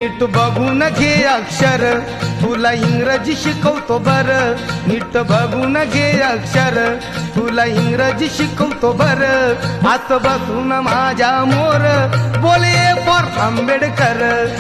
नीट बघून घे अक्षर, तुला इंग्रजी शिकवतो बर. नीट बघून घे अक्षर, तुला इंग्रजी शिकवतो बर. आत बसून माझ्या मोर बोले फॉर आंबेडकर.